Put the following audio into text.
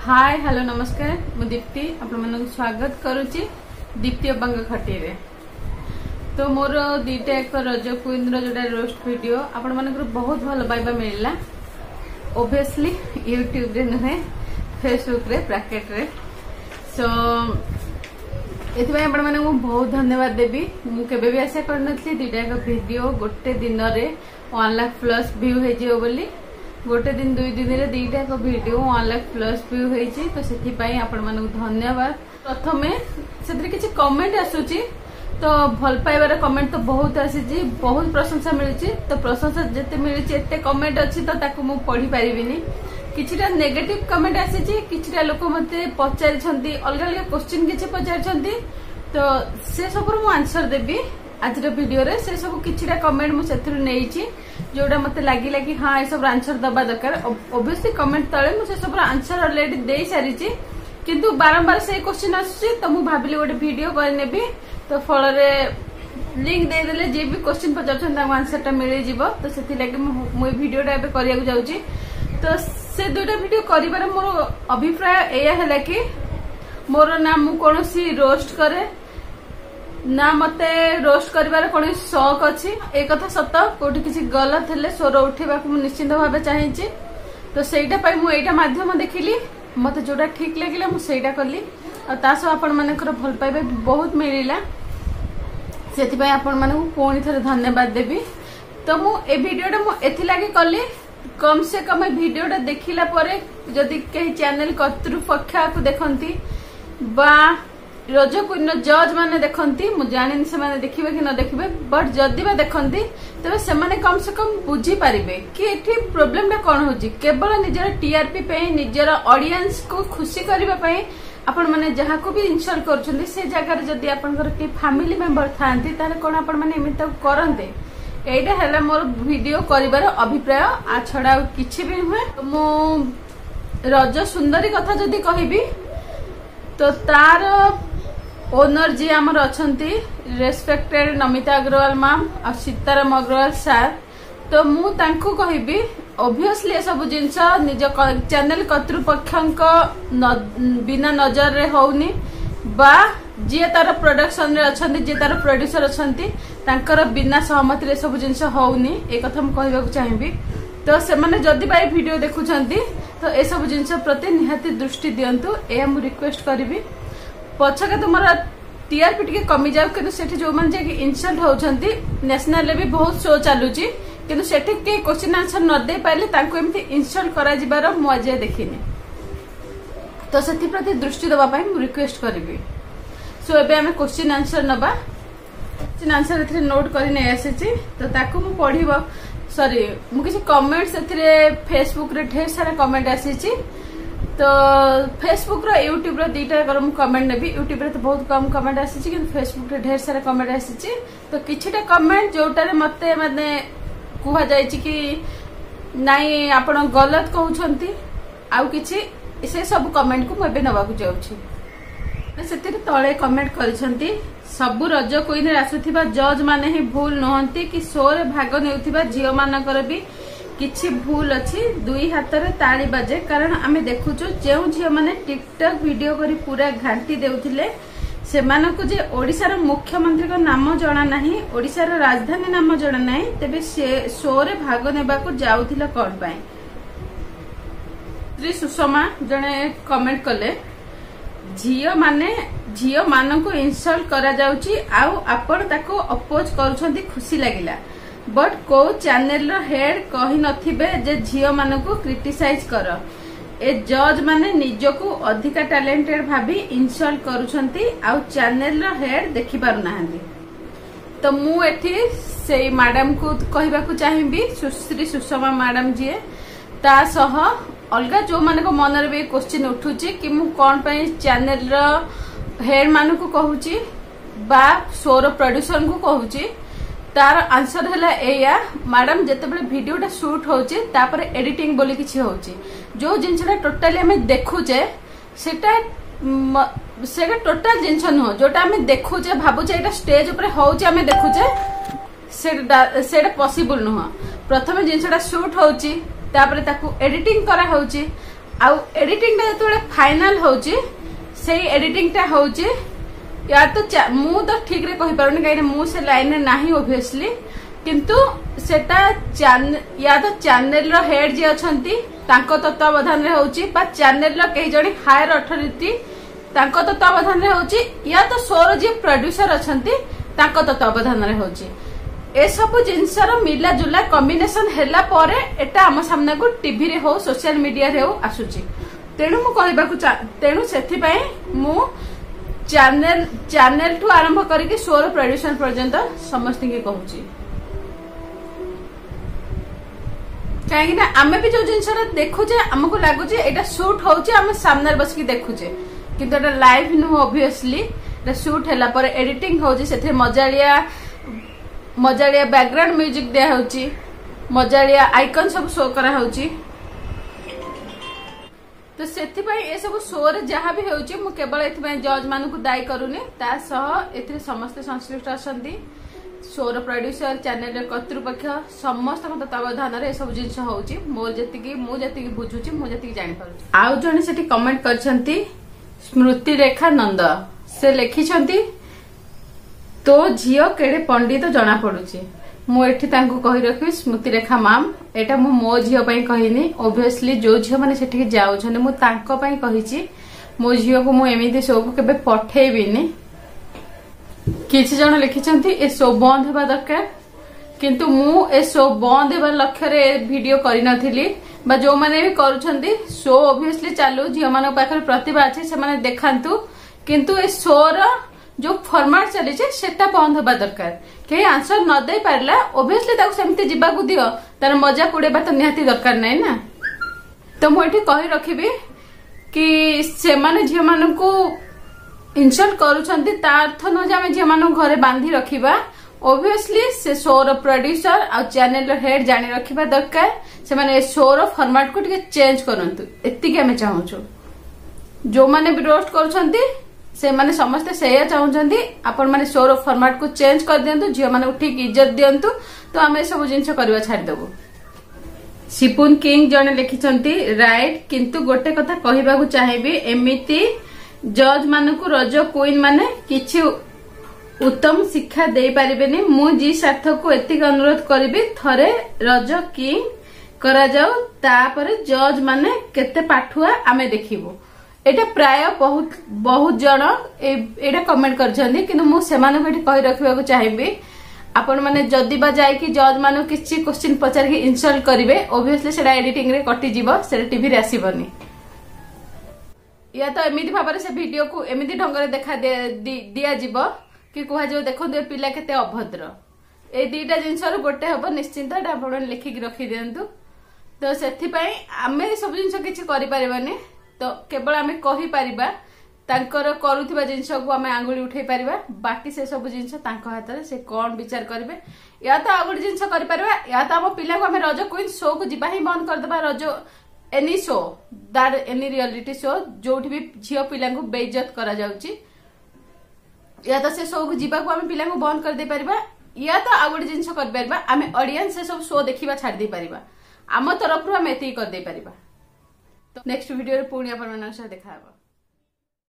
Hi hello नमस्कार मु दीप्ति आपण स्वागत करुच्ची दीप्ति अबांग खटी रे। तो मोर दीटा एक रज क्वीन जोटा रोस्ट वीडियो आपण मानक बहुत भल पाइबा मिलला ओबियसली यूट्यूब रे नुहे फेसबुक रे ब्रैकेट रे। सो एथि आपण मानक बहुत धन्यवाद देबी। मु केबे भी आशा करनथली दीटा एक वीडियो गोटे दिन रे 1 लाख प्लस व्यू हे जियो बोली। गोटे दिन दुई दिन रे दीटा एक वीडियो 1 लाख प्लस व्यू होईची। तो सेथि पई आपण मानक धन्यवाद। प्रथमे सेथि किछि कमेंट आसुची तो भल पाइबार कमेंट तो बहुत आसीची, बहुत प्रशंसा मिलची। तो प्रशंसा जते मिलची एते कमेंट अछि तो ताकू मु पढी परिबिनी। किछिटा नेगेटिव कमेंट आसीची, किछिटा लोक मते पचारि छंती, अलग अलग क्वेश्चन किछि पचारि छंती। तो से सब मु आंसर देबी आज वीडियो रे। से सब किछिटा कमेंट मु सेथुर नेइची जोड़ा मते लागिला कि हाँ ये सब आंसर दबा दरकार। ओबियसली कमेंट तळे मु से सब आंसर ऑलरेडी देई सारिची, किंतु बारंबार से क्वेश्चन आसुची। तो मु भाबिली गोटे वीडियो कर नेबी। तो फल रे लिंक दे देले जे भी क्वेश्चन पचारछन ता आंसर टा मिलि जिवो। तो सेति लागि मु वीडियो टा एबे करिया को जाउची। तो से दुटा वीडियो करिबार मोर अभिप्राय एया हैला कि मोर ना मु कोनोसी रोस्ट करे ना मते रोस्ट करिबार कोन शौक अछि। एक कथा सत कोठी किछि गलत हेले स्वर उठेबा को निश्चित भाबे चाहिछि। तो सेटा पई मु एटा माध्यम देखिली, मते जोटा ठीक लागिला मु सेटा करली। आ तासो आपण मानकर भल पाइबे बहुत मिलिला, सेति पई आपण मानकु कोनी थरे धन्यवाद देबी। तो मु ए वीडियोटा मु एथि लागि करली, कम से कम वीडियोटा देखिला परे जदि कहीं चैनल कर्तृपक्ष को देखंती बा रज क्वीन जज माने देखंती, मु जानिन से माने देखिबे कि न देखिबे, बट जदि बा देखंती तबे से माने कम से कम बुझी पारिबे कि एठी प्रॉब्लम टा कोन होची। केवल निजर टीआरपी पे निजर ऑडियंस को खुशी करबा पई आपण माने जहा को भी इंसल्ट करछंती से जगह रे जदि आपनकर के फैमिली मेंबर थांती ताले कोन आपण माने एमित करंते। एटा हैला मोर वीडियो करिबार अभिप्राय। आ छडा किछि भी हुए। मु रज सुंदरी कथा जदि कहिबी तो तार ओनर जी आमर अछंती रेस्पेक्टेड नमिता अग्रवाल मैम और सीताराम अग्रवाल सर। तो मु तांको कहिबी ऑब्वियसली सब जिनस निज चैनल कर्तृपक्ष बिना नजर रे होउनी बा जे तार प्रोडक्शन रे अछंती जे तार प्रोड्यूसर अछंती तांकर बिना सहमति रे सब जिनस होउनी। ए कथा हम कहबा को चाहिबी। तो से माने जदि बाई वीडियो देखुछंती तो ए सब जिनस प्रति निहाती दृष्टि दियंतु। ए हम रिक्वेस्ट करबी। पछके तुमरा टीआरपी टिके कमी जाउ, किंतु सेठी जो मन जे इंसल्ट होउछंती नेशनल ले भी बहुत शो चालुची, किंतु सेठी के क्वेश्चन आंसर न दे पाइले तांको एमती इंसल्ट करा जिबार मु आज देखिनी। तो सेठी प्रति दृष्टि दबा पई मु रिक्वेस्ट करबी। सो एबे हमें क्वेश्चन आंसर नबा। क्वेश्चन आंसर एथरे नोट करि नै आसीची तो ताको मु पढिबो। सॉरी मु किछि कमेंट्स एथरे फेसबुक रे ढेर सारा कमेंट आसीची। तो फेसबुक रो यूट्यूब रो दीटा कर मु कमेंट नेबी। यूट्यूब रे तो बहुत कम कमेंट आसीची, किंतु फेसबुक रे ढेर सारा कमेंट आसीची। तो किछिटा कमेंट जोटा रे मते माने कुहा जायछि कि नाइ आपण गलत कहउछंती आउ किछि से सब कमेंट को मबे नबा को जाउछि। सेतिरे तळे कमेंट करिसंती सबु रज क्वीन रे आसुथिबा जज माने ही भूल नहंती कि शो रे भाग नेउथिबा जियो मानकर भी किछि भूल अछि। दुई हाथ रे ताली बाजे, कारण आमे देखुछु जेउ झियो माने टिकटॉक वीडियो करी पूरा घांटी देउथिले से मानको जे ओडिसा रो मुख्यमंत्री को नाम जणा नाही, ओडिसा रो राजधानी नाम जणा नाही, तबे से शो रे भाग नेबा को जाउथिला कोन पई। श्री सुषमा जणे कमेंट कले झियो माननको इंसल्ट करा जाउची आउ आपण ताको अपोज करूछंती खुशी लागिला, बट को चैनल रो हेड कहि नथिबे जे झियो माननको क्रिटिसाइज कर। ए जज माने निजको अधिका टैलेंटेड भाबी इंसल्ट करूछंती आउ चैनल रो हेड देखि पारु नाहंती। तो मु एठी से मैडम को कहिबा को चाहिबी, सुश्री सुषमा मैडम जी ता सह अलगा जो माने को मन रे भी क्वेश्चन उठुची कि मु कोन पई चैनल रो हेड मानु को कहूची बा शो रो प्रोड्यूसर को कहूची। तार आंसर हैला एया मैडम जेते बेले वीडियोटा शूट होची तापर एडिटिंग बोली किछि होची, जो जिनसटा टोटली हमें देखुचे सेटा टोटल जिनस नुह जोटा हमें देखुचे भाबुचे एटा स्टेज ऊपर होची हमें देखुचे सेटा पॉसिबल नुह। प्रथमे जिनसटा शूट होची तापर ताकू एडिटिंग करा होची आउ एडिटिंग टा जो फाइनाल होची से एडिटिंग टा होची या तो मु तो ठीक रे कहि पारुनी कहीं मु से लाइन में नाही ऑब्वियसली किंतु सेटा या तो चैनल रो हेड जे अछंती तांको तत्वावधान रे होची बा चैनल रो कई जणी हायर अथॉरिटी तांको तत्वावधान रे होची या तो शोर जे प्रोड्यूसर अछंती तांको तत्वावधान रे होची ए सब जिनसर मिला जुला कॉम्बिनेशन हेला परे एटा हम सामने को टीवी रे हो सोशल मीडिया रे हो आसुची तेणु मु कहबा को तेणु सेथि पई मु चैनल ठू आरंभ करके शोर प्रोड्यूसर पर्यंत समस्त के कहूची कहीं ना आमे भी जो जिनसर देखुचे हमको लागुचे एटा शूट होचे हम सामने बस की देखुचे किंतु एटा लाइव नु ऑब्वियसली एटा शूट हैला पर एडिटिंग होची सेथे मजालिया बैकग्राउंड म्यूजिक दिया होची मजालिया आइकन सब शो करा होची तो सेथि पई ए सब शो रे जहां भी होची मु केवल एथि पई जज मानु को दाई करूनी ता सह एथि समस्त संश्लिष्ट असंती शोर प्रोड्यूसर चैनल कर्तृपक्ष समस्त तत्वावधान रे सब जिनस होची मोर जति मु जति बुझुची मु जति जानि पारुची आउ जने सेठी कमेंट करछंती स्मृति रेखा नंद से लिखिछंती तो झियो केड़े पंडित जना पड़ुची मु एठी तांको कहि रखि स्मृति रेखा मैम एटा मु मो झियो पई कहिनी ऑब्वियसली जो झियो माने सेठी के जाउ छने मु तांको पई कहिची मो झियो को मु एमिति शो को केबे पठेइबिनी किछि जण लिखिछंती ए शो बंद हेबा दरकार किंतु मु ए शो बंद हेबा लक्ष्य रे वीडियो करि नथिली बा जो माने भी करूछंती शो ऑब्वियसली चालू झियो माने पाखर प्रतिभा अछि से माने देखांतु किंतु ए शो रो जो फॉर्मेट चली सेटा बंद होगा दरकार कहीं आंसर न दे पारला ऑब्वियसली ताको सेमती जिबाकू दियो तार मजा पुड़ेबा तो निहाती दरकार नहीं ना तो मुझे कही रखिबी कि से माने झियो मानकू इनसल्ट करूछंती ता अर्थ न जे आमे झियो मानकू घरे बांधी रखिबा ऑब्वियसली से शोर प्रोड्यूसर आ चैनल हेड जानी रखिबा दरकार से माने शोर फॉर्मेट को टिके चेंज करंतु एतिके आमे चाहूछु जो माने भी रोस्ट करूछंती से माने समस्ते सेया चाहूछंती आपण माने शोर फॉर्मेट को चेंज कर दियंतु झियो माने ठीक इज्जत दियंतु तो आमे सब जिंस करबा छाड़ देबो सिपुन किंग जने लिखिछंती राइट किंतु गोटे कथा कहिबा को चाहेबी एमिति जज मानकू रज क्वीन माने किछि उत्तम शिक्षा दे पारिबेनी मु जी सार्थक को एतिक अनुरोध करिबी थरे रज किंग करा जाऊ तापरे जज माने केते पाठुआ आमे देखिबो एटा प्राय बहुत जण एटा कमेंट करछन्ती किंतु मु सेमाने बेटी कहि रखिबा को चाहेबी आपण माने जदी बा जाय कि जज मानो किछि क्वेश्चन पचार के इंसल्ट करिवे ऑब्वियसली सेटा एडिटिंग रे कटि जीवो सेटा टीवी रे आसीबनी या तो एमिति भाबरे से वीडियो को एमिति ढंगरे देखा दिया जीवो कि कुहा जो देखो दे पिला केते अभद्र ए दीटा जिंसर गोटे हबो निश्चिंत एटा आपण लिखि के रखि देंतु तो सेथि पई आमे सब जिंस किछि करि परिबानी तो केवल आमे कहि परिबा तांकर करूथिबा जिंस को आमे आंगुली उठै परिबा बाकी से सब जिंस तांको हाथ रे से कोन विचार करबे या तो आगुड जिंस करि परिबा या तो हम पिला को आमे रज क्वीन शो को जिबा ही बंद कर देबा रज any show that any reality show जोठी भी झियो पिला को बेइज्जत करा जाउची या तो से शो को जिबा को आमे पिला को बंद कर दे परिबा या तो आगुड जिंस कर परिबा आमे ऑडियंस से सब शो देखिबा छाड़ दे परिबा आम तरफ रु आमे एती कर दे परिबा तो नेक्स्ट वीडियो रे पुणी अपन मन से देखा हबो।